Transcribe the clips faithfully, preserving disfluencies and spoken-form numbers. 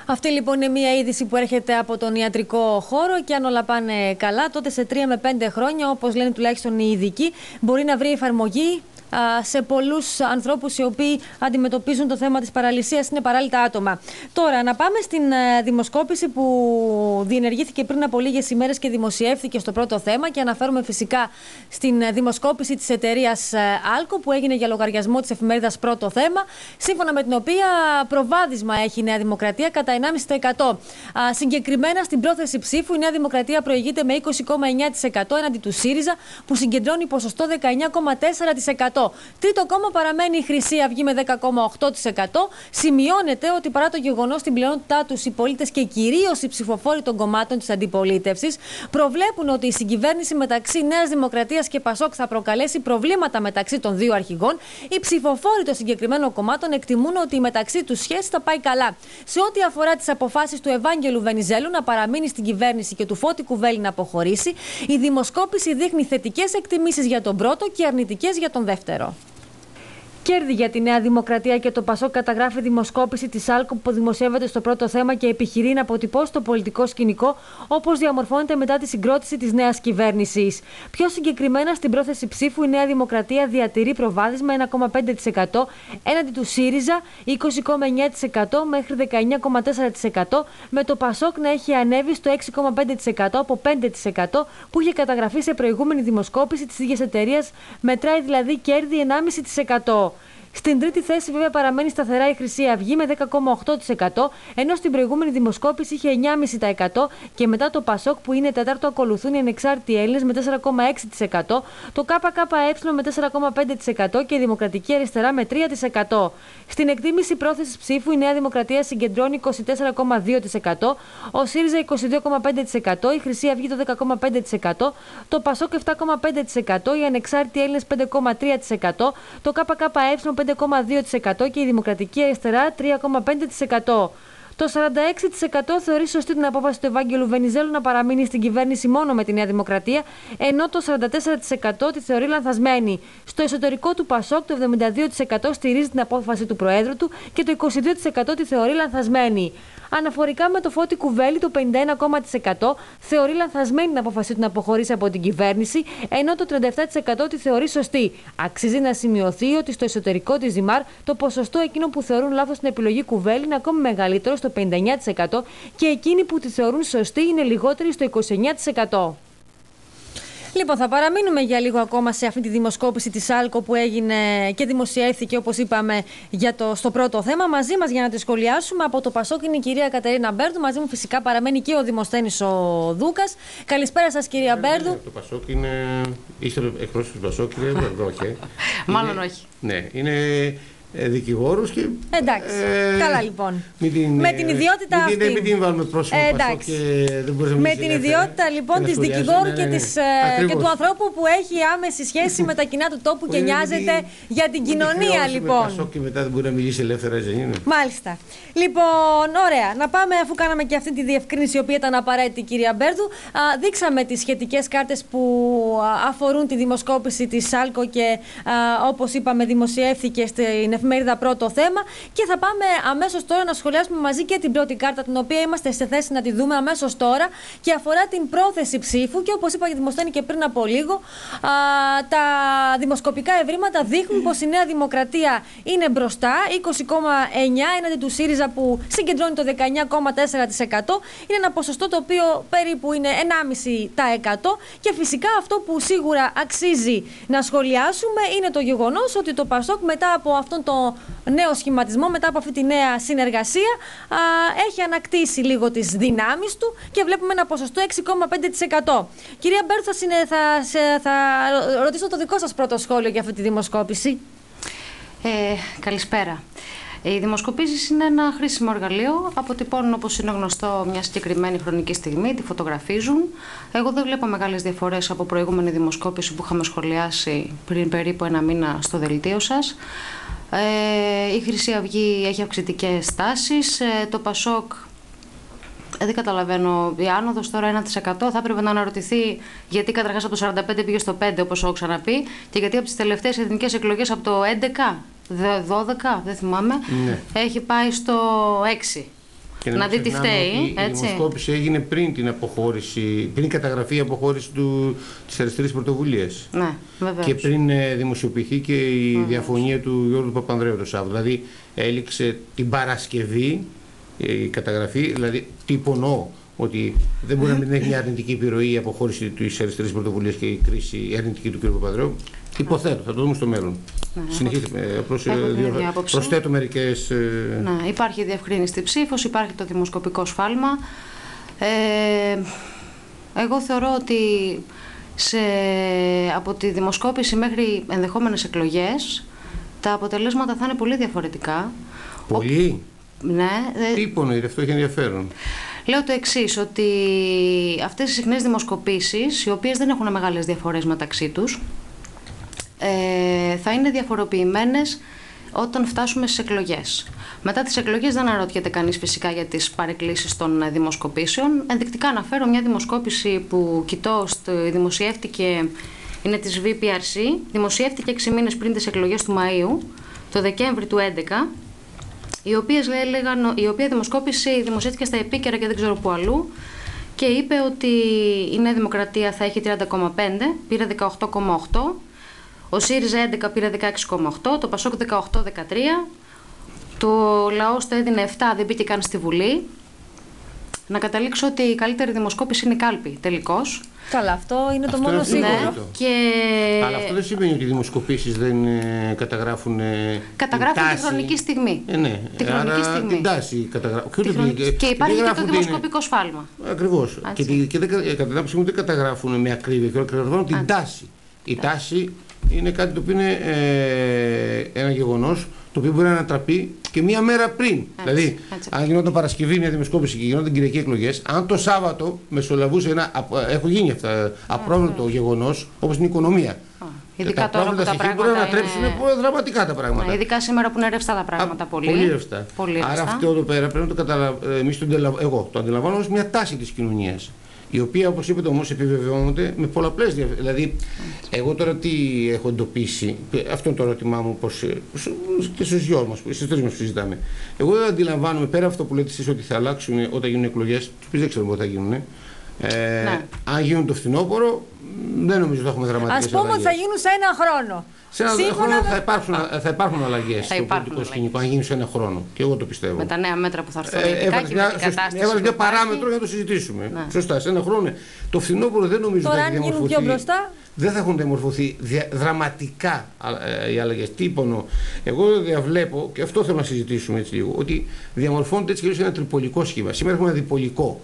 Αυτή λοιπόν είναι μια είδηση που έρχεται από τον ιατρικό χώρο και αν όλα πάνε καλά, τότε σε τρία με πέντε χρόνια, όπως λένε τουλάχιστον οι ειδικοί, μπορεί να βρει εφαρμογή σε πολλούς ανθρώπους οι οποίοι αντιμετωπίζουν το θέμα της παραλυσίας, είναι παράλυτα άτομα. Τώρα, να πάμε στην δημοσκόπηση που διενεργήθηκε πριν από λίγες ημέρες και δημοσιεύθηκε στο πρώτο θέμα, και αναφέρομαι φυσικά στην δημοσκόπηση της εταιρείας Άλκο που έγινε για λογαριασμό της εφημερίδας Πρώτο Θέμα, σύμφωνα με την οποία προβάδισμα έχει η Νέα Δημοκρατία κατά ενάμιση τοις εκατό. Συγκεκριμένα στην πρόθεση ψήφου η Νέα Δημοκρατία προηγείται με είκοσι κόμμα εννιά τοις εκατό έναντι του ΣΥΡΙΖΑ που συγκεντρώνει ποσοστό δεκαεννιά κόμμα τέσσερα τοις εκατό. Τρίτο κόμμα παραμένει η Χρυσή Αυγή με δέκα κόμμα οκτώ τοις εκατό. Σημειώνεται ότι παρά το γεγονός στην πλειονότητά τους οι πολίτες και κυρίως οι ψηφοφόροι των κομμάτων της αντιπολίτευσης προβλέπουν ότι η συγκυβέρνηση μεταξύ Νέας Δημοκρατίας και Πασόκ θα προκαλέσει προβλήματα μεταξύ των δύο αρχηγών, οι ψηφοφόροι των συγκεκριμένων κομμάτων εκτιμούν ότι η μεταξύ τους σχέση θα πάει καλά. Σε ό,τι αφορά τις αποφάσεις του Ευάγγελου Βενιζέλου να παραμείνει στην κυβέρνηση και του Φώτη Κουβέλη να αποχωρήσει, η δημοσκόπηση δείχνει θετικές εκτιμήσεις για τον πρώτο και αρνητικές για τον δεύτερο. Κέρδη για τη Νέα Δημοκρατία και το Πασόκ καταγράφει δημοσκόπηση της Άλκο που δημοσιεύεται στο πρώτο θέμα και επιχειρεί να αποτυπώσει το πολιτικό σκηνικό όπως διαμορφώνεται μετά τη συγκρότηση της νέας κυβέρνησης. Πιο συγκεκριμένα, στην πρόθεση ψήφου η Νέα Δημοκρατία διατηρεί προβάδισμα ένα κόμμα πέντε τοις εκατό έναντι του ΣΥΡΙΖΑ είκοσι κόμμα εννιά τοις εκατό μέχρι δεκαεννιά κόμμα τέσσερα τοις εκατό, με το Πασόκ να έχει ανέβει στο έξι κόμμα πέντε τοις εκατό από πέντε τοις εκατό που είχε καταγραφεί σε προηγούμενη δημοσκόπηση της ίδιας εταιρείας, μετράει δηλαδή κέρδη ενάμιση τοις εκατό. Στην τρίτη θέση, βέβαια, παραμένει σταθερά η Χρυσή Αυγή με δέκα κόμμα οκτώ τοις εκατό, ενώ στην προηγούμενη δημοσκόπηση είχε εννιά κόμμα πέντε τοις εκατό και μετά το Πασόκ, που είναι τέταρτο, ακολουθούν οι ανεξάρτητοι Έλληνες με τέσσερα κόμμα έξι τοις εκατό, το ΚΚΕ με τέσσερα κόμμα πέντε τοις εκατό και η Δημοκρατική Αριστερά με τρία τοις εκατό. Στην εκτίμηση πρόθεσης ψήφου, η Νέα Δημοκρατία συγκεντρώνει είκοσι τέσσερα κόμμα δύο τοις εκατό, ο ΣΥΡΙΖΑ είκοσι δύο κόμμα πέντε τοις εκατό, η Χρυσή Αυγή το δέκα κόμμα πέντε τοις εκατό, το Πασόκ επτά κόμμα πέντε τοις εκατό, οι ανεξάρτητοι Έλληνες πέντε κόμμα τρία τοις εκατό, το ΚΚΕ πέντε κόμμα δύο τοις εκατό και η Δημοκρατική Αριστερά τρία κόμμα πέντε τοις εκατό. Το σαράντα έξι τοις εκατό θεωρεί σωστή την απόφαση του Ευάγγελου Βενιζέλου να παραμείνει στην κυβέρνηση μόνο με τη Νέα Δημοκρατία, ενώ το σαράντα τέσσερα τοις εκατό τη θεωρεί λανθασμένη. Στο εσωτερικό του Πασόκ, το εβδομήντα δύο τοις εκατό στηρίζει την απόφαση του Προέδρου του και το είκοσι δύο τοις εκατό τη θεωρεί λανθασμένη. Αναφορικά με το Φώτη Κουβέλη, το πενήντα ένα κόμμα τοις εκατό θεωρεί λανθασμένη την απόφαση του να αποχωρήσει από την κυβέρνηση, ενώ το τριάντα επτά τοις εκατό τη θεωρεί σωστή. Αξίζει να σημειωθεί ότι στο εσωτερικό της Δημάρ το ποσοστό εκείνων που θεωρούν λάθος την επιλογή Κουβέλη είναι ακόμη μεγαλύτερο, στο πενήντα εννιά τοις εκατό, και εκείνοι που τη θεωρούν σωστή είναι λιγότεροι, στο είκοσι εννιά τοις εκατό. Λοιπόν, θα παραμείνουμε για λίγο ακόμα σε αυτή τη δημοσκόπηση της Άλκο που έγινε και δημοσιεύθηκε, όπως είπαμε, για το, στο πρώτο θέμα. Μαζί μας για να τη σχολιάσουμε από το Πασόκ είναι η κυρία Κατερίνα Μπέρδου. Μαζί μου φυσικά παραμένει και ο Δημοσθένης ο Δούκας. Καλησπέρα σας, κυρία ναι, Μπέρδου. Ναι, το Πασόκ είναι... Είστε εκπρόσωπος του Πασόκ, κύριε Μπέρδου, όχι. Μάλλον όχι. Ναι, είναι... δικηγόρος και... Εντάξει, ε, καλά λοιπόν. Μην την, με την ιδιότητα μην, αυτή. Μην την βάλουμε πρόσωπο ε, Πασόκ και δεν μπορείς να με την ιδιότητα λοιπόν της δικηγόρου ναι, ναι, ναι. και, της, και του ανθρώπου που έχει άμεση σχέση με τα κοινά του τόπου και νοιάζεται την, για την κοινωνία λοιπόν. Πασόκ και μετά δεν μπορεί να μιλήσει ελεύθερα, δεν είναι. Μάλιστα. Λοιπόν, ωραία. Να πάμε, αφού κάναμε και αυτή τη διευκρίνηση, η οποία ήταν απαραίτητη, κυρία Μπέρδου. Α, δείξαμε τις σχετικές κάρτες που α, αφορούν τη δημοσκόπηση της Άλκο και α, όπως είπαμε δημοσιεύθηκε στην εφημερίδα Πρώτο Θέμα, και θα πάμε αμέσως τώρα να σχολιάσουμε μαζί και την πρώτη κάρτα, την οποία είμαστε σε θέση να τη δούμε αμέσως τώρα, και αφορά την πρόθεση ψήφου. Και όπως είπα και Δημοσθένη και πριν από λίγο, α, τα δημοσκοπικά ευρήματα δείχνουν πως η Νέα Δημοκρατία είναι μπροστά, είκοσι κόμμα εννιά έναντι του ΣΥΡΙΖΑ που συγκεντρώνει το δεκαεννιά κόμμα τέσσερα τοις εκατό. Είναι ένα ποσοστό το οποίο περίπου είναι ενάμιση τοις εκατό. Και φυσικά αυτό που σίγουρα αξίζει να σχολιάσουμε είναι το γεγονός ότι το Πασόκ, μετά από αυτόν το νέο σχηματισμό, μετά από αυτή τη νέα συνεργασία, α, έχει ανακτήσει λίγο τις δυνάμεις του και βλέπουμε ένα ποσοστό έξι κόμμα πέντε τοις εκατό. Κυρία Μπέρδου, θα, θα, θα ρωτήσω το δικό σας πρώτο σχόλιο για αυτή τη δημοσκόπηση. Ε, καλησπέρα. Οι δημοσκοπήσεις είναι ένα χρήσιμο εργαλείο. Αποτυπώνουν, όπως είναι γνωστό, μια συγκεκριμένη χρονική στιγμή, τη φωτογραφίζουν. Εγώ δεν βλέπω μεγάλες διαφορές από προηγούμενη δημοσκόπηση που είχαμε σχολιάσει πριν περίπου ένα μήνα στο δελτίο σας. Ε, η Χρυσή Αυγή έχει αυξητικές τάσεις. Ε, το Πασόκ, ε, δεν καταλαβαίνω, η άνοδος τώρα ένα τοις εκατό θα έπρεπε να αναρωτηθεί γιατί καταρχάς από το σαράντα πέντε πήγε στο πέντε, όπως έχω ξαναπεί, και γιατί από τις τελευταίες εθνικές εκλογές από το έντεκα, δώδεκα, δεν θυμάμαι, ναι, έχει πάει στο έξι. Και να, να δει τι φταίει. Έτσι. Η δημοσκόπηση έγινε πριν την αποχώρηση, πριν καταγραφεί η αποχώρηση του, της Αριστερής Πρωτοβουλίας. Ναι, βεβαίως. Και πριν ε, δημοσιοποιηθεί και η βεβαίως. διαφωνία του Γιώργου Παπανδρέου το Σάββατο. Δηλαδή έληξε την Παρασκευή η καταγραφή, δηλαδή τι υπονοώ, ότι δεν μπορεί να μην έχει μια αρνητική επιρροή η αποχώρηση της Αριστερής Πρωτοβουλίας και η κρίση η αρνητική του κ. Παπανδρέου. Υποθέτω, θα το δούμε στο μέλλον. Ναι, συνεχίστε. Απλώς προσθέτω μερικές. Ναι, υπάρχει διευκρίνηστη ψήφος, υπάρχει το δημοσκοπικό σφάλμα. Ε, εγώ θεωρώ ότι σε, από τη δημοσκόπηση μέχρι ενδεχόμενες εκλογές τα αποτελέσματα θα είναι πολύ διαφορετικά. Πολύ. Ο, ναι. Τι υπονοείται, αυτό έχει ενδιαφέρον. Λέω το εξής, ότι αυτές οι συχνές δημοσκοπήσεις, οι οποίες δεν έχουν μεγάλες διαφορές μεταξύ τους, ε, θα είναι διαφοροποιημένες όταν φτάσουμε στις εκλογές. Μετά τις εκλογές δεν αναρωτιέται κανείς φυσικά για τις παρεκκλήσεις των δημοσκοπήσεων. Ενδεικτικά αναφέρω μια δημοσκόπηση που κοιτώ, στο, δημοσιεύτηκε, είναι της βι πι αρ σι, δημοσιεύτηκε έξι μήνες πριν τις εκλογές του Μαΐου, το Δεκέμβρη του δύο χιλιάδες έντεκα, η οποία, έλεγαν, η οποία δημοσκόπηση δημοσιεύτηκε στα επίκαιρα και δεν ξέρω πού αλλού, και είπε ότι η Νέα Δημοκρατία θα έχει τριάντα κόμμα πέντε, πήρε δεκαοκτώ κόμμα οκτώ, ο ΣΥΡΙΖΑ έντεκα πήρε δεκαέξι κόμμα οκτώ, το ΠΑΣΟΚ δεκαοκτώ δεκατρία, το Λαός το έδινε επτά, δεν μπήκε καν στη Βουλή. Να καταλήξω ότι η καλύτερη δημοσκόπηση είναι η κάλπη, τελικώς. Καλά, αυτό είναι το αυτό μόνο σίγουρο. Ναι, και... Αλλά αυτό δεν σημαίνει ότι οι δημοσκοπήσεις δεν ε, καταγράφουν. Ε, καταγράφουν τη χρονική στιγμή. Ε, ναι. Τη χρονική Άρα, στιγμή. την τάση καταγράφουν. Τη χρονική... Και υπάρχει και το δημοσκοπικό είναι... σφάλμα. Ακριβώς. Και, και δεν, κατά την άποψή μου δεν καταγράφουν με ακρίβεια, και καταγράφουν την τάση. Η τάση είναι κάτι το οποίο είναι ε, ένα γεγονός το οποίο μπορεί να ανατραπεί και μία μέρα πριν. Έτσι, δηλαδή, έτσι. Αν γινόταν Παρασκευή μια δημοσκόπηση και γινόταν Κυριακή εκλογές, αν το Σάββατο μεσολαβούσε ένα. Έχουν γίνει αυτά απρόβλεπτο γεγονός, όπως είναι η οικονομία. Α, ειδικά τα τώρα που τα πράγματα μπορεί να ανατρέψουν είναι... δραματικά τα πράγματα. Ναι, ειδικά σήμερα που είναι ρευστά τα πράγματα. Α, πολύ. Πολύ ρευστά. Πολύ ρευστά. Άρα αυτό εδώ πέρα πρέπει να το καταλαβαίνουμε. Εγώ το αντιλαμβάνω ως μια τάση της κοινωνίας, η οποία, όπως είπατε όμως, επιβεβαιώνονται με πολλαπλές διαφορές. Δηλαδή, εγώ τώρα τι έχω εντοπίσει, αυτό είναι το ερώτημά μου πως, και στους δυο μας, στους τρεις μας που συζητάμε. Εγώ δεν αντιλαμβάνομαι, πέρα αυτό που λέτε εσείς, ότι θα αλλάξουν όταν γίνουν εκλογές, τις οποίες δεν ξέρουμε πότε θα γίνουν. Ε, ναι. Αν γίνουν το φθινόπωρο, δεν νομίζω ότι θα έχουμε δραματικές αλλαγές. Ας πούμε ότι θα γίνουν σε ένα χρόνο. Σε ένα Σύμφωνα χρόνο θα υπάρχουν, θα υπάρχουν αλλαγές στο πολιτικό σκηνικό, αν γίνει σε ένα χρόνο. Και εγώ το πιστεύω. Με τα νέα μέτρα που θα έρθουν. Ε, Έβαλε μια παράμετρο για να το συζητήσουμε. Ναι. Σωστά, σε ένα χρόνο. Το φθινόπωρο δεν νομίζω ότι θα έχει διαμορφωθεί. Πιο μπροστά. Δεν θα έχουν διαμορφωθεί δια, δραματικά ε, οι αλλαγές. Τι υπονοώ. Εγώ διαβλέπω, και αυτό θέλω να συζητήσουμε έτσι λίγο, ότι διαμορφώνεται έτσι και ένα τριπολικό σχήμα. Σήμερα έχουμε ένα διπολικό.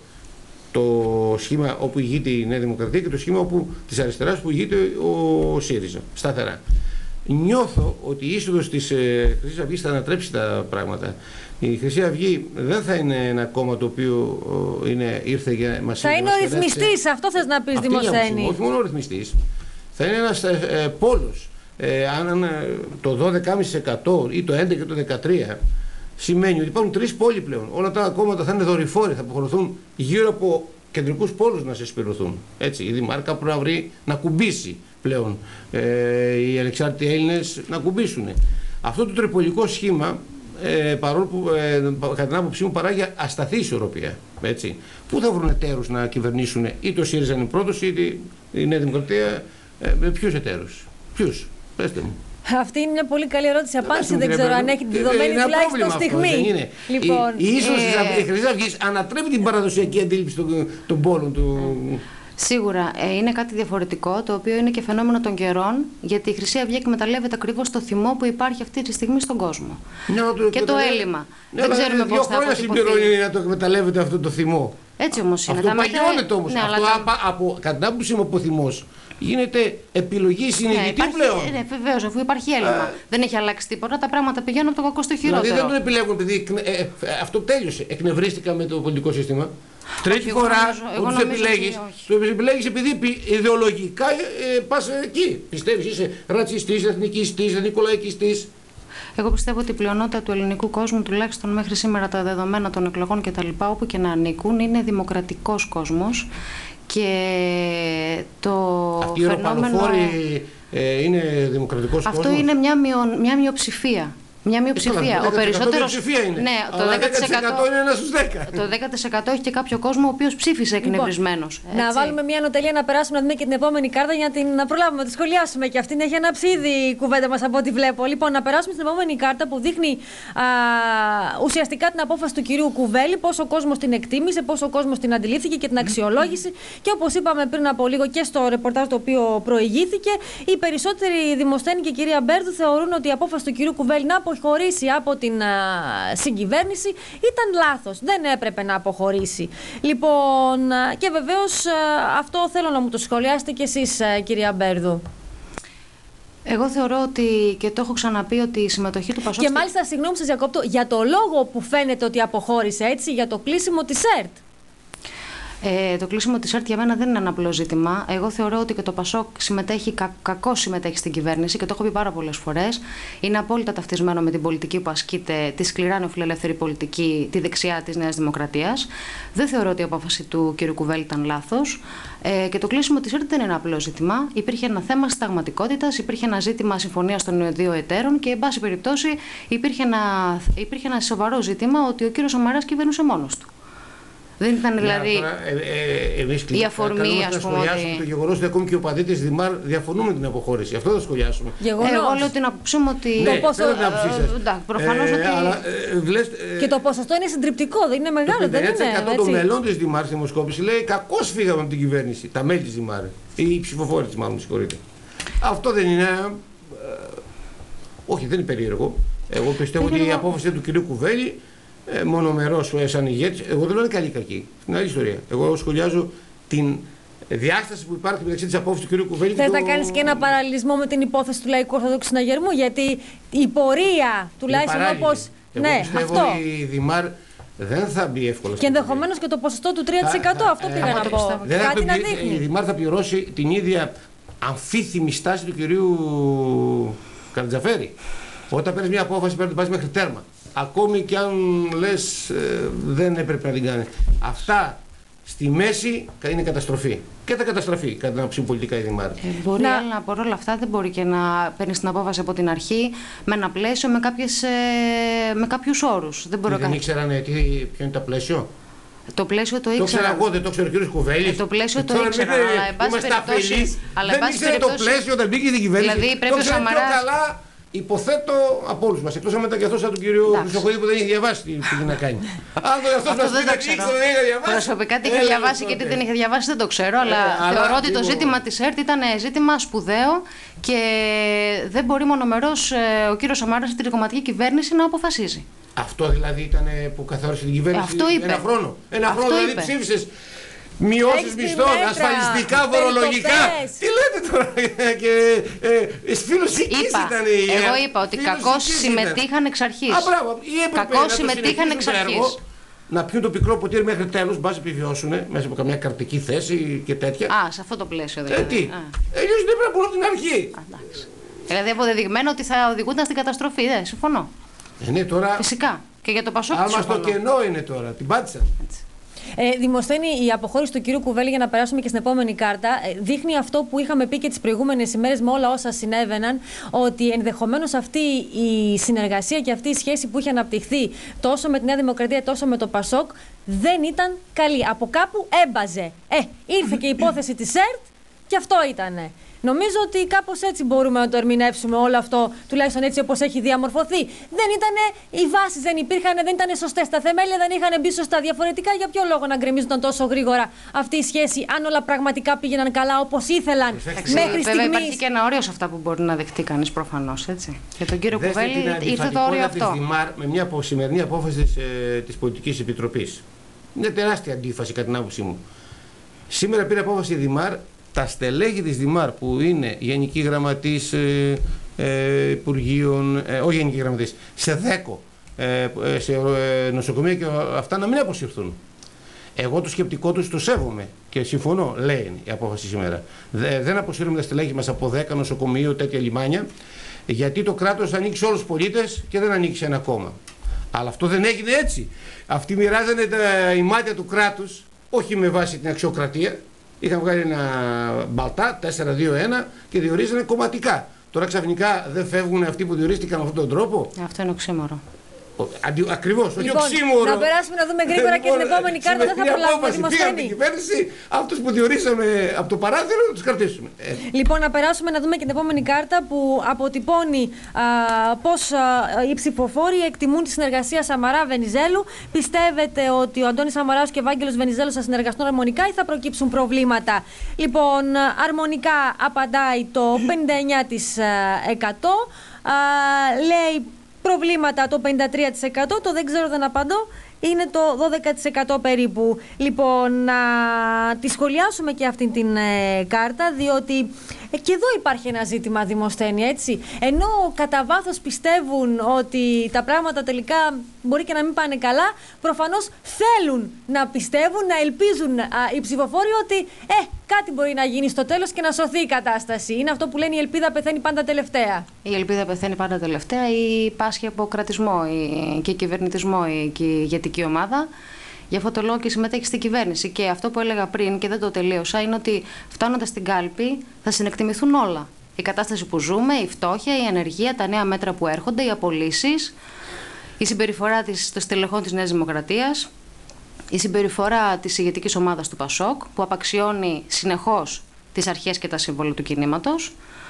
Το σχήμα όπου ηγείται η Νέα Δημοκρατία και το σχήμα όπου, της αριστεράς που ηγείται ο ΣΥΡΙΖΑ. Σταθερά. Νιώθω ότι η είσοδος της ε, Χρυσής Αυγής θα ανατρέψει τα πράγματα. Η Χρυσή Αυγή δεν θα είναι ένα κόμμα το οποίο ε, είναι, ήρθε για μας. Θα είναι ο ρυθμιστής, αυτό θες να πεις, Δημοσθένη. Όχι μόνο ο ρυθμιστής. Θα είναι ένας ε, ε, πόλος. Ε, αν ε, το δώδεκα κόμμα πέντε τοις εκατό ή το έντεκα και το δεκατρία σημαίνει ότι υπάρχουν τρεις πόλοι πλέον. Όλα τα κόμματα θα είναι δορυφόροι, θα αποχωρηθούν γύρω από κεντρικούς πόλους να συσπηρωθούν. Έτσι, η Δημάρκα πρέπει να βρει να κουμπίσει πλέον. Ε, οι ανεξάρτητοι Έλληνες να κουμπίσουν. Αυτό το τριπολικό σχήμα, ε, παρόλο που ε, κατά την άποψή μου παράγει ασταθή ισορροπία. Έτσι. Πού θα βρουν εταίρους να κυβερνήσουν, ή το ΣΥΡΙΖΑ είναι πρώτος, ή η Νέα Δημοκρατία, ε, με ποιους εταίρους. Ποιους, πέστε μου. Αυτή είναι μια πολύ καλή ερώτηση. Απάντηση δεν ξέρω αν έχει τη δεδομένη τουλάχιστον στιγμή. Λοιπόν, η είσοδος της Χρυσής Αυγής ανατρέπει την παραδοσιακή αντίληψη των πόλων του. Σίγουρα ε, είναι κάτι διαφορετικό, το οποίο είναι και φαινόμενο των καιρών, γιατί η Χρυσή Αυγή εκμεταλλεύεται ακριβώς το θυμό που υπάρχει αυτή τη στιγμή στον κόσμο. Ναι, το και το έλλειμμα. Ναι, δεν ξέρουμε πώς θα αποτυπωθεί. Δύο χρόνια συμπληρώνει να το εκμεταλλεύεται αυτό το θυμό. Έτσι όμως είναι. Αυτό παγιώνεται όμως. Ναι, αυτό τα... από, από, κατά την άποψή μου από θυμός γίνεται επιλογή συνειδητή ναι, πλέον. Ναι, βεβαίως, αφού υπάρχει έλλειμμα. Α, δεν έχει αλλάξει τίποτα, τα πράγματα πηγαίνουν από το κακό στο χειρότερο. Δηλαδή δεν τον επιλέγουν επειδή ε, ε, αυτό τέλειωσε. Εκνευρίστηκα με το πολιτικό σύστημα. Τρίτη φορά που τους επιλέγεις, τους επιλέγεις επειδή ιδεολογικά ε, πας εκεί. Πιστεύεις, είσαι ρατσιστής, εθνικιστής, εθνικολαϊκιστής. Εγώ πιστεύω ότι η πλειονότητα του ελληνικού κόσμου, τουλάχιστον μέχρι σήμερα τα δεδομένα των εκλογών κτλ., όπου και να ανήκουν, είναι δημοκρατικός κόσμος. Και το αυτή η φαινόμενο... ε, είναι δημοκρατικός αυτό κόσμος. Είναι μια, μειο... μια μειοψηφία. Μια μειοψηφία. Ο περισσότερος. Είναι. Ναι, το αλλά δέκα τοις εκατό είναι ένα στους δέκα. Το δέκα τοις εκατό έχει και κάποιο κόσμο ο οποίος ψήφισε εκνευρισμένος. Λοιπόν, να βάλουμε μια νοτελεία να περάσουμε να δούμε και την επόμενη κάρτα για να την να προλάβουμε, να τη σχολιάσουμε. Και αυτήν έχει ανάψει ήδη η κουβέντα μας από ό,τι βλέπω. Λοιπόν, να περάσουμε στην επόμενη κάρτα που δείχνει α, ουσιαστικά την απόφαση του κυρίου Κουβέλη, πόσο ο κόσμος την εκτίμησε, πόσο ο κόσμος την αντιλήφθηκε και την αξιολόγηση. Και όπως είπαμε πριν από λίγο και στο ρεπορτάζ το οποίο προηγήθηκε, οι περισσότεροι δημοσθένοι και η κυρία Μπέρδου θεωρούν ότι η απόφαση του κυρίου Κουβέλη να αποχωρήσει από την α, συγκυβέρνηση ήταν λάθος. Δεν έπρεπε να αποχωρήσει. Λοιπόν, α, και βεβαίως α, αυτό θέλω να μου το σχολιάσετε κι εσείς, α, κυρία Μπέρδου. Εγώ θεωρώ ότι, και το έχω ξαναπεί, ότι η συμμετοχή του Πασόκ. Και μάλιστα, συγγνώμη σας διακόπτω, για το λόγο που φαίνεται ότι αποχώρησε, έτσι, για το κλείσιμο της ΕΡΤ. Ε, το κλείσιμο της ΕΡΤ για μένα δεν είναι ένα απλό ζήτημα. Εγώ θεωρώ ότι και το Πασόκ συμμετέχει, κα, κακώς συμμετέχει στην κυβέρνηση και το έχω πει πάρα πολλές φορές. Είναι απόλυτα ταυτισμένο με την πολιτική που ασκείται, τη σκληρά νεοφιλελεύθερη πολιτική, τη δεξιά της Νέας Δημοκρατίας. Δεν θεωρώ ότι η απόφαση του κ. Κουβέλη ήταν λάθος. Ε, και το κλείσιμο της ΕΡΤ δεν είναι ένα απλό ζήτημα. Υπήρχε ένα θέμα συνταγματικότητας, υπήρχε ένα ζήτημα συμφωνίας των δύο εταίρων και, εν πάση περιπτώσει, υπήρχε ένα, υπήρχε ένα σοβαρό ζήτημα ότι ο κ. Σαμαράς κυβερνούσε μόνος του. Δεν ήταν δηλαδή ε, ε, ε, η αφορμή, ας πούμε. Ότι... Το γεγονός ότι ακόμη και ο παδί της Δημάρ διαφωνούν με την αποχώρηση. Αυτό θα σχολιάσουμε. Γεγονός. Εγώ λέω την άποψή μου ότι. Ναι, το ποσο... ε, ε, προφανώς ε, ότι. Αλλά, ε, βλές, ε, και το ποσοστό είναι συντριπτικό, δεν είναι μεγάλο. Το πενήντα τοις εκατό των μελών της Δημάρ στη δημοσκόπηση λέει κακώς φύγαμε από την κυβέρνηση. Τα μέλη της Δημάρ. Ή οι ψηφοφόροι της, μάλλον, συγχωρείτε. Αυτό δεν είναι. Ε, όχι, δεν είναι περίεργο. Εγώ πιστεύω ότι η απόφαση του κ. Κουβέλη. Ε, μονομερός σαν ηγέτης, εγώ δεν λέω είναι καλή ή κακή. Στην άλλη ιστορία. Εγώ σχολιάζω την διάσταση που υπάρχει μεταξύ της απόφασης του κ. Κουβέλη και θες το... να κάνεις και ένα παραλληλισμό με την υπόθεση του Λαϊκού Ορθοδόξου Συναγερμού, γιατί η πορεία τουλάχιστον όπως. Εγώ ναι, πιστεύω αυτό. Η Δημάρ δεν θα μπει εύκολα. Και ενδεχομένως και το ποσοστό του τρία τοις εκατό. Θα, αυτό ε, πήγα ε, να πω. πω. Δεν Κάτι θα, να δείχνει. Η Δημάρ θα πληρώσει την ίδια αμφίθυμη στάση του κυρίου Καρτζαφέρη. Όταν παίρνει μια απόφαση πρέπει να την πας μέχρι τέρμα. Ακόμη και αν λες ε, δεν έπρεπε να την κάνει. Αυτά στη μέση είναι καταστροφή. Και θα καταστραφεί κατά την άποψη πολιτικά η Δημάρ. Ε, μπορεί, να... αλλά παρόλα αυτά δεν μπορεί και να παίρνει την απόφαση από την αρχή με ένα πλαίσιο, με, κάποιες, ε, με κάποιους όρους. Δεν, δεν ήξεραν τι, ποιο είναι το πλαίσιο. Το πλαίσιο το ήξερα. Το ξέρω εγώ, δεν το ξέρω ο κ. Κουβέλης. Ε, το πλαίσιο το ήξερα. Αλλά εν πάση περιπτώσει. Δεν ήξερε το πλαίσιο όταν μπήκε στην κυβέρνηση. Δηλαδή πρέπει ο Σαμαράς. Υποθέτω από όλους μας, εκτός από μετά και αυτός από τον κύριο Χρυσοχοίδη που δεν έχει διαβάσει τι πήγε να κάνει. Αν το αυτός μας πήγε να ξέρω. Προσωπικά τι είχε διαβάσει και τι δεν είχε διαβάσει δεν το ξέρω, αλλά θεωρώ ότι το ζήτημα της ΕΡΤ ήταν ζήτημα σπουδαίο και δεν μπορεί μονομερός ο κύριος Σαμάρας στην κομματική κυβέρνηση να αποφασίζει. Αυτό δηλαδή ήταν που καθόρισε την κυβέρνηση ένα χρόνο. Ένα χρόνο δηλαδή ψήφισες. Μειώσεις μισθών, ασφαλιστικά, φορολογικά. Τι λέτε τώρα, και ε, φιλοσικής ήταν η ΕΡΤ. Εγώ είπα ότι κακώς συμμετείχαν εξ αρχής. Α, μπράβο, κακώς συμμετείχαν εξ αρχής. Να πιούν το πικρό ποτήρι μέχρι τέλους, μπας επιβιώσουν μέσα από καμιά καρτική θέση και τέτοια. Α, σε αυτό το πλαίσιο δηλαδή. Ε, τι, αλλιώς δεν πρέπει να πω την αρχή. Δηλαδή αποδεδειγμένο ότι θα οδηγούνταν στην καταστροφή, δεν συμφωνώ. Ε, ναι, τώρα. Φυσικά. Και για το Πασόκ. Άμα στο κενό είναι τώρα, την πάτησαν. Ε, Δημοσθένη, η αποχώρηση του κυρίου Κουβέλη, για να περάσουμε και στην επόμενη κάρτα, δείχνει αυτό που είχαμε πει και τις προηγούμενες ημέρες με όλα όσα συνέβαιναν, ότι ενδεχομένως αυτή η συνεργασία και αυτή η σχέση που είχε αναπτυχθεί τόσο με τη Νέα Δημοκρατία τόσο με το Πασόκ δεν ήταν καλή. Από κάπου έμπαζε. Ε, ήρθε και η υπόθεση της ΕΡΤ και αυτό ήτανε. Νομίζω ότι κάπως έτσι μπορούμε να το ερμηνεύσουμε όλο αυτό, τουλάχιστον έτσι όπως έχει διαμορφωθεί. Δεν ήτανε, οι βάσεις δεν υπήρχαν, δεν ήταν σωστές, τα θεμέλια δεν είχαν μπει σωστά. Διαφορετικά, για ποιο λόγο να γκρεμίζονταν τόσο γρήγορα αυτή η σχέση, αν όλα πραγματικά πήγαιναν καλά όπως ήθελαν μέχρι στιγμής. Βέβαια, υπάρχει και ένα όριο σε αυτά που μπορεί να δεχτεί κανείς προφανώς. Έτσι. Για τον κύριο Κουβέλη ήρθε το όριο αυτό. Δημάρ, με μια σημερινή απόφαση της, ε, της Πολιτικής Επιτροπής. Μια τεράστια αντίφαση κατά την άποψή μου. Σήμερα πήρε απόφαση η Δημάρ. Τα στελέχη της Δημάρ που είναι γενικοί γραμματείς ε, ε, υπουργείων, ε, όχι γενικοί γραμματείς, σε ΔΕΚΟ, ε, σε ε, νοσοκομεία και αυτά να μην αποσυρθούν. Εγώ το σκεπτικό τους το σέβομαι και συμφωνώ, λέει η απόφαση σήμερα. Δε, δεν αποσύρουμε τα στελέχη μας από δέκα νοσοκομείο, τέτοια λιμάνια, γιατί το κράτος ανήκει σε όλους τους πολίτες και δεν ανήκει σε ένα κόμμα. Αλλά αυτό δεν έγινε έτσι. Αυτοί μοιράζανε τα ημάτια του κράτους, όχι με βάση την αξιοκρατία. Είχαν βγάλει ένα μπαλτά, τέσσερα δύο ένα και διορίζανε κομματικά. τώρα ξαφνικά δεν φεύγουν αυτοί που διορίστηκαν με αυτόν τον τρόπο. Αυτό είναι οξύμορο. Ακριβώς, όχι λοιπόν, οξύμορο. Να περάσουμε να δούμε γρήγορα και την επόμενη κάρτα. Δεν θα προλάβουμε. Πήγαμε την κυβέρνηση, αυτούς που διορίσαμε από το παράθυρο να τους κρατήσουμε. Ε. Λοιπόν, να περάσουμε να δούμε και την επόμενη κάρτα που αποτυπώνει πώς οι ψηφοφόροι εκτιμούν τη συνεργασία Σαμαρά-Βενιζέλου. Πιστεύετε ότι ο Αντώνης Σαμαράς και ο Ευάγγελος Βενιζέλος θα συνεργαστούν αρμονικά ή θα προκύψουν προβλήματα? Λοιπόν, αρμονικά απαντάει το πενήντα εννιά τοις εκατό. Λέει προβλήματα το πενήντα τρία τοις εκατό, το δεν ξέρω, δεν απαντώ, είναι το δώδεκα τοις εκατό περίπου. Λοιπόν, να τη σχολιάσουμε και αυτή την ε, κάρτα, διότι ε, και εδώ υπάρχει ένα ζήτημα, Δημοσθένεια, έτσι. Ενώ κατά βάθος πιστεύουν ότι τα πράγματα τελικά μπορεί και να μην πάνε καλά, προφανώς θέλουν να πιστεύουν, να ελπίζουν α, οι ψηφοφόροι ότι ε, κάτι μπορεί να γίνει στο τέλος και να σωθεί η κατάσταση. Είναι αυτό που λένε η ελπίδα πεθαίνει πάντα τελευταία. Η ελπίδα πεθαίνει πάντα τελευταία ή πάσχει από κρατισμό ή, και κυβερνητισμό η, και η ηγετική ομάδα. Γι' αυτό το λόγο και συμμετέχει στην κυβέρνηση. Και αυτό που έλεγα πριν και δεν το τελείωσα είναι ότι φτάνοντας στην κάλπη θα συνεκτιμηθούν όλα. Η κατάσταση που ζούμε, η φτώχεια, η ανεργία, τα νέα μέτρα που έρχονται, οι απολύσεις, η συμπεριφορά της, των στελεχών της Νέας Δημοκρατίας, η συμπεριφορά της ηγετικής ομάδας του Πασόκ που απαξιώνει συνεχώς τις αρχές και τα σύμβολα του κινήματος,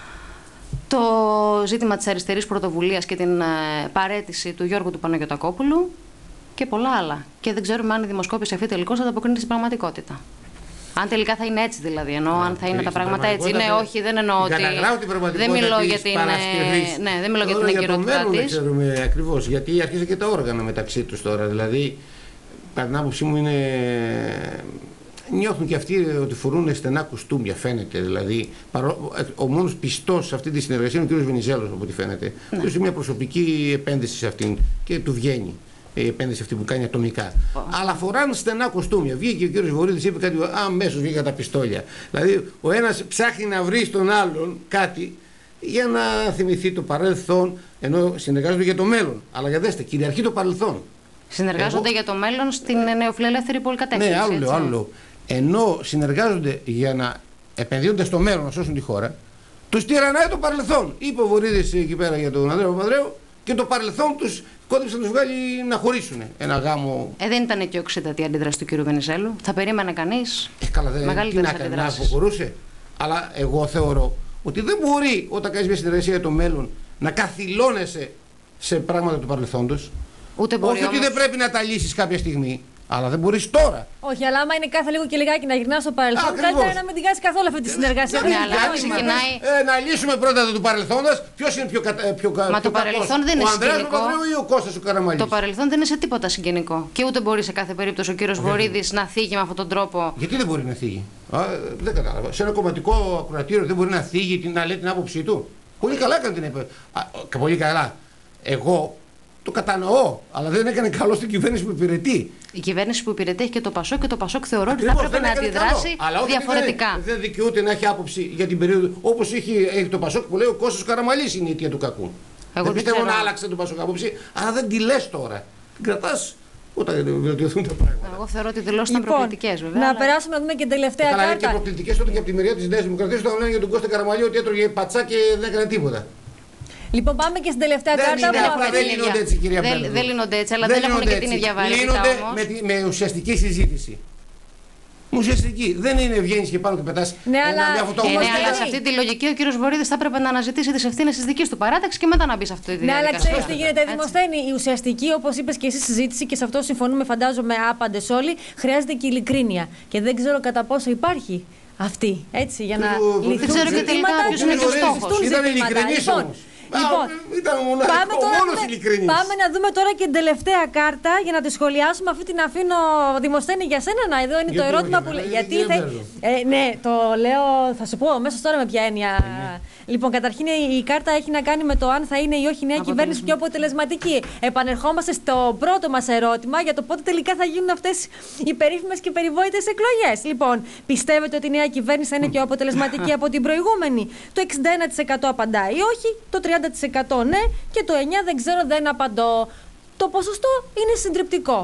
το ζήτημα της αριστερής πρωτοβουλίας και την ε, παραίτηση του Γιώργου του Παναγιωτακόπουλου και πολλά άλλα. Και δεν ξέρουμε αν η δημοσκόπηση αυτή τελικώς θα ανταποκρίνεται στην πραγματικότητα. Αν τελικά θα είναι έτσι δηλαδή, ενώ yeah, αν θα είναι τα πράγματα έτσι. Ναι, όχι, δεν εννοώ ότι. Δεν μιλώ για την, ναι, δεν μιλώ για την εγκυρότητά της. Δεν ξέρουμε ακριβώς, γιατί αρχίζουν και τα όργανα μεταξύ τους τώρα. Δηλαδή, κατά την άποψή μου, είναι... νιώθουν και αυτοί ότι φορούν στενά κουστούμια, φαίνεται. Δηλαδή, ο μόνος πιστός σε αυτή τη συνεργασία είναι ο κ. Βενιζέλος, από ό,τι φαίνεται. Ναι. Είναι μια προσωπική επένδυση σε αυτήν και του βγαίνει. Η επένδυση αυτή που κάνει ατομικά. Oh. Αλλά φοράνε στενά κοστούμια. Βγήκε ο κύριος Βορύδης, είπε κάτι, αμέσως βγήκε τα πιστόλια. Δηλαδή, ο ένας ψάχνει να βρει στον άλλον κάτι για να θυμηθεί το παρελθόν, ενώ συνεργάζονται για το μέλλον. Αλλά για δέστε, κυριαρχεί το παρελθόν. Συνεργάζονται Εγώ... για το μέλλον στην νεοφιλελεύθερη πολυκατεύθυνση. Ναι, άλλο λέω, άλλο λέω. Ενώ συνεργάζονται για να επενδύονται στο μέλλον, να σώσουν τη χώρα, τους τυραννάει το παρελθόν. Είπε ο Βορύδης εκεί πέρα για τον Ανδρέα Παπανδρέου και το παρελθόν τους κόντεψε να τους βγάλει να χωρίσουν ένα γάμο. Ε, δεν ήταν και οξύτατη η αντίδραση του κ. Βενιζέλου. Θα περίμενε κανείς ε, καλά, δεν, μεγαλύτερες τι να, αντιδράσεις. Να αποχωρούσε. Αλλά εγώ θεωρώ ότι δεν μπορεί όταν κάνεις μια συνεργασία για το μέλλον να καθυλώνεσαι σε πράγματα του παρελθόντος. Ούτε μπορεί. Όχι όμως... ότι δεν πρέπει να τα λύσεις κάποια στιγμή. Αλλά δεν μπορείς τώρα. Όχι, αλλά άμα είναι κάθε λίγο και λιγάκι να γυρνάς στο παρελθόν, καλύτερα να μην την κάνεις καθόλου αυτή τη συνεργασία. Ναι, αλλά ξεκινάει. Ε, να λύσουμε πρώτα το του παρελθόντος. Ποιος είναι πιο κατά. Μα το παρελθόν δεν είναι συγγενικό. Ο Ανδρέας Παπανδρέου ή ο Κώστας ο Καραμαλής? Το παρελθόν δεν είναι σε τίποτα συγγενικό. Και ούτε μπορεί σε κάθε περίπτωση ο κύριος Βορύδης να θίγει με αυτόν τον τρόπο. Γιατί δεν μπορεί να θίγει? Α, δεν κατάλαβα. Σε ένα κομματικό ακροατήριο δεν μπορεί να θίγει, να λέει την άποψή του. Πολύ καλά έκανε την είπε. Πολύ καλά. Εγώ. Το κατανοώ, αλλά δεν έκανε καλό στην κυβέρνηση που υπηρετεί. Η κυβέρνηση που υπηρετεί έχει και το Πασόκ και το Πασόκ θεωρώ ότι θα έπρεπε να αντιδράσει διαφορετικά. Δεν, δεν δικαιούται να έχει άποψη για την περίοδο όπως έχει, έχει το Πασόκ που λέει ο Κώστας Καραμαλής είναι η αιτία του κακού. Εγώ δεν πιστεύω να άλλαξε το Πασόκ άποψη, αλλά δεν τη λες τώρα. Την κρατάς όταν βελτιωθούν τα πράγματα. Εγώ θεωρώ ότι δηλώσεις ήταν λοιπόν, προκλητικές βέβαια. Να αλλά... περάσουμε να δούμε και την τελευταία κάρτα. Καλά, είναι και προκλητικές τότε και από τη μεριά της Νέας Δημοκρατίας όταν λένε για τον Κώστα Καραμαλή ότι έτρωγε πατσά και δεν έκανε τίποτα. Λοιπόν, πάμε και στην τελευταία δεν κάρτα. Είναι, απλά δεν λύνονται έτσι, κυρία δεν, Μπέλου. Δεν λύνονται έτσι, αλλά δεν, δεν έχουν και την ίδια βαρύτητα. Λύνονται με, με ουσιαστική συζήτηση. Ουσιαστική. Δεν είναι βγαίνεις και πάνω και πετάς. Ναι, αλλά, ε, ναι, αλλά σε αυτή τη λογική ο κύριος Βορύδης θα έπρεπε να αναζητήσει τις ευθύνες της δικής του παράταξης και μετά να μπει σε αυτή τη διαδικασία. Ναι, αλλά ξέρεις τι γίνεται, Δημοσθένη. Η ουσιαστική, όπως είπες και εσύ, συζήτηση και σε αυτό συμφωνούμε, φαντάζομαι, άπαντες όλοι, χρειάζεται και ειλικρίνεια. Και δεν ξέρω κατά πόσο υπάρχει αυτή. Έτσι, για να λυθούν. Δεν ξέρω και τελικά ποιος είναι και ο στόχος. Ήταν ειλικρινής όμως. Λοιπόν, ήταν πάμε, τώρα μόνος δούμε, πάμε να δούμε τώρα και την τελευταία κάρτα για να τη σχολιάσουμε. Αυτή την αφήνω, Δημοσθένη, για σένα. Να, εδώ είναι γιατί το ερώτημα όχι, που λέει. Γιατί θα... ε, ναι, το λέω, θα σου πω αμέσως τώρα με ποια έννοια. Ε, λοιπόν, καταρχήν η κάρτα έχει να κάνει με το αν θα είναι ή όχι η νέα κυβέρνηση πιο αποτελεσματική. Επανερχόμαστε στο πρώτο μας ερώτημα για το πότε τελικά θα γίνουν αυτές οι περίφημες και περιβόητες εκλογές. Λοιπόν, πιστεύετε ότι η νέα κυβέρνηση θα είναι πιο αποτελεσματική από την προηγούμενη? Το εξήντα ένα τοις εκατό απαντάει όχι, το τριάντα τοις εκατό ναι και το εννιά τοις εκατό δεν ξέρω, δεν απαντώ. Το ποσοστό είναι συντριπτικό.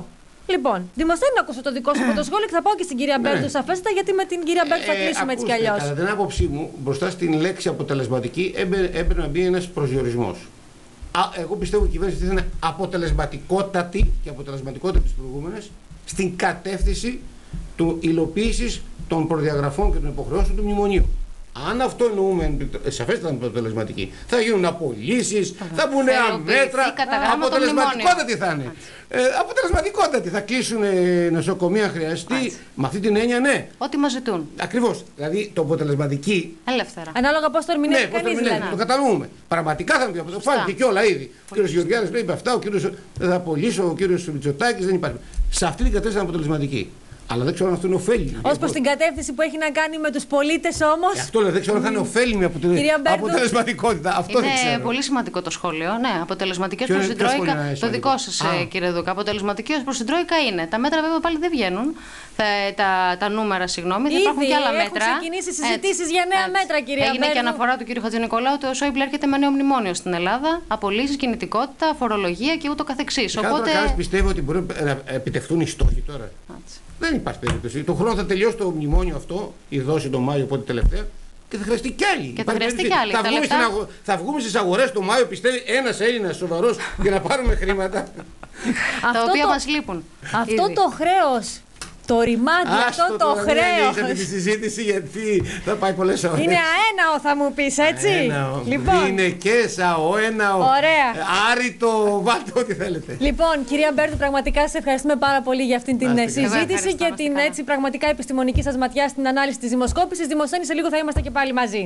Λοιπόν, Δημοσθένη, να ακούσω το δικό σου από το σχόλιο και θα πάω και στην κυρία Μπέρντου σαφέστατα, γιατί με την κυρία Μπέρντου θα κλείσουμε έτσι κι αλλιώς. Κατά την άποψή μου, μπροστά στην λέξη αποτελεσματική έπρεπε να μπει ένας προσδιορισμός. Εγώ πιστεύω ότι η κυβέρνηση είναι αποτελεσματικότατη και αποτελεσματικότερη από τις προηγούμενες στην κατεύθυνση του υλοποίησης των προδιαγραφών και των υποχρεώσεων του μνημονίου. Αν αυτό εννοούμε σαφέστατα αποτελεσματική, θα γίνουν απολύσεις, θα μπουν νέα μέτρα. Αποτελεσματικότατη θα είναι. Ε, αποτελεσματικότατη. Θα κλείσουν ε, νοσοκομεία, χρειαστεί. Άς. Με αυτή την έννοια, ναι. Ό,τι μας ζητούν. Ακριβώς. Δηλαδή το αποτελεσματική. Ελεύθερα. Ανάλογα πώς το ερμηνεύει. Ναι, πώς το ερμηνεύει. Δηλαδή. Το κατανοούμε. Πραγματικά θα είναι πιο αποτελεσματικό. Φάνηκε και όλα ήδη. Ο κ. Γεωργιάδης είπε αυτά, ο κ. δεν θα απολύσω, ο κ. Μητσοτάκης δεν υπάρχει. Σε αυτή την κατεύθυνση είναι αποτελεσματική. Αλλά δεν ξέρω αν αυτό είναι ωφέλιμο. Ως προς την κατεύθυνση που έχει να κάνει με τους πολίτες όμως. Ε, αυτό λέω, δεν ξέρω αν θα είναι ωφέλιμη από την αποτελεσματικότητα. Αυτό είναι δεν ξέρω. πολύ σημαντικό το σχόλιο. Ναι, αποτελεσματική ως προς την Τρόικα. Το δικό σας, Α. κύριε Δούκα. Αποτελεσματική ως προς την Τρόικα είναι. Τα μέτρα βέβαια πάλι δεν βγαίνουν. Τα, τα, τα νούμερα, συγγνώμη. Ήδη θα υπάρχουν και άλλα έχουν μέτρα. Έχουν ξεκινήσει συζητήσεις για νέα έτσι. μέτρα, κυρία Έγινε Μπέρντου. και αναφορά του κ. Χατζηνικολάου ότι ο Σόιμπλε έρχεται με νέο μνημόνιο στην Ελλάδα. Απολύσεις, κινητικότητα, φορολογία και ούτω καθεξής. Οπότε κανείς πιστεύει ότι μπορεί να επιτευχθούν οι στόχοι τώρα. Έτσι. Δεν υπάρχει περίπτωση. Το χρόνο θα τελειώσει το μνημόνιο αυτό, η δόση τον Μάιο, οπότε τελευταία, και θα χρειαστεί κι άλλη. Και θα χρειαστεί κι άλλη. Θα, βγούμε λεπτά... αγο... θα βγούμε στις αγορές το Μάιο, πιστεύει ένας Έλληνας σοβαρός για να πάρουμε χρήματα. Τα οποία μας λείπουν. Αυτό το χρέος. Το ρημάδι, αυτό το χρέος. Δεν τη συζήτηση γιατί θα πάει πολλές ώρες. Είναι αέναο, θα μου πεις, έτσι. Αέναο. Λοιπόν. Είναι και σαόεναο. Ωραία. Άρρητο, βάλτε ό,τι θέλετε. Λοιπόν, κυρία Μπέρντου, πραγματικά σας ευχαριστούμε πάρα πολύ για αυτήν την Άστε, συζήτηση και την έτσι πραγματικά επιστημονική σας ματιά στην ανάλυση της δημοσκόπησης. Δημοσθένη, σε λίγο θα είμαστε και πάλι μαζί.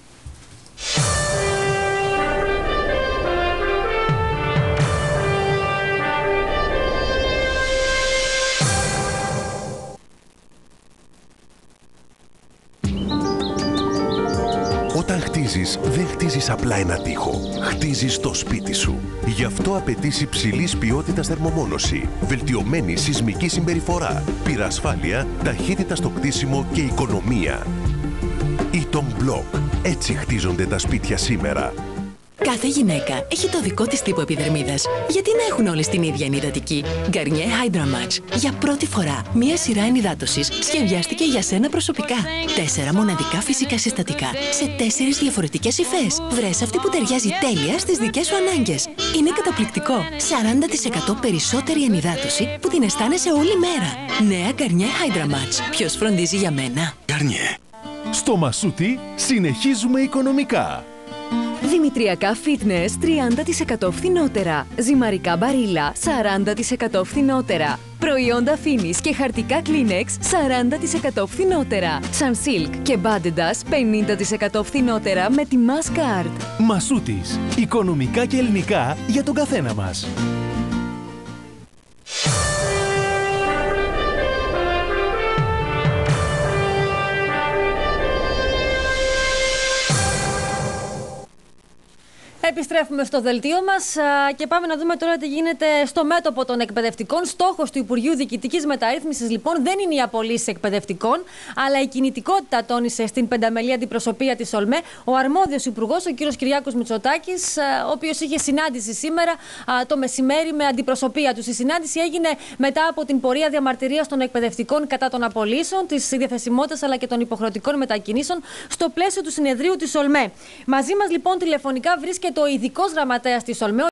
Όταν χτίζεις, δεν χτίζεις απλά ένα τοίχο. Χτίζεις το σπίτι σου. Γι' αυτό απαιτείς υψηλής ποιότητας θερμομόνωση, βελτιωμένη σεισμική συμπεριφορά, πυρασφάλεια, ταχύτητα στο κτίσιμο και οικονομία. Eton Block. Έτσι χτίζονται τα σπίτια σήμερα. Κάθε γυναίκα έχει το δικό της τύπο επιδερμίδας. Γιατί να έχουν όλες την ίδια ενυδατική? Garnier Hydra Match. Για πρώτη φορά, μία σειρά ενυδάτωσης σχεδιάστηκε για σένα προσωπικά. Τέσσερα μοναδικά φυσικά συστατικά σε τέσσερις διαφορετικές υφές. Βρες αυτή που ταιριάζει τέλεια στις δικές σου ανάγκες. Είναι καταπληκτικό. σαράντα τοις εκατό περισσότερη ενυδάτωση που την αισθάνεσαι όλη μέρα. Νέα Garnier Hydra Match. Ποιος φροντίζει για μένα? Garnier. Στο Μασούτι συνεχίζουμε οικονομικά. Δημητριακά Fitness τριάντα τοις εκατό φθηνότερα. Ζυμαρικά Μπαρίλα σαράντα τοις εκατό φθηνότερα. Προϊόντα Finish και χαρτικά Kleenex σαράντα τοις εκατό φθηνότερα. Sunsilk και Badedas πενήντα τοις εκατό φθηνότερα με τη Masscard. Μασούτης. Οικονομικά και ελληνικά για τον καθένα μας. Επιστρέφουμε στο δελτίο μας και πάμε να δούμε τώρα τι γίνεται στο μέτωπο των εκπαιδευτικών. Στόχος του Υπουργείου Διοικητικής Μεταρρύθμισης, λοιπόν, δεν είναι η απολύση εκπαιδευτικών, αλλά η κινητικότητα, τόνισε στην πενταμελή αντιπροσωπεία της ΟΛΜΕ ο αρμόδιος υπουργός, ο κ. Κυριάκος Μητσοτάκης, ο οποίος είχε συνάντηση σήμερα το μεσημέρι με αντιπροσωπεία τους. Η συνάντηση έγινε μετά από την πορεία διαμαρτυρίας των εκπαιδευτικών κατά των απολύσεων, της διαθεσιμότητας αλλά και των υποχρεωτικών μετακινήσεων στο πλαίσιο του συνεδρίου της ΟΛΜΕ. Μαζί μας, λοιπόν, τηλεφωνικά βρίσκεται ο ειδικός γραμματέας της ΟΛΜΕ.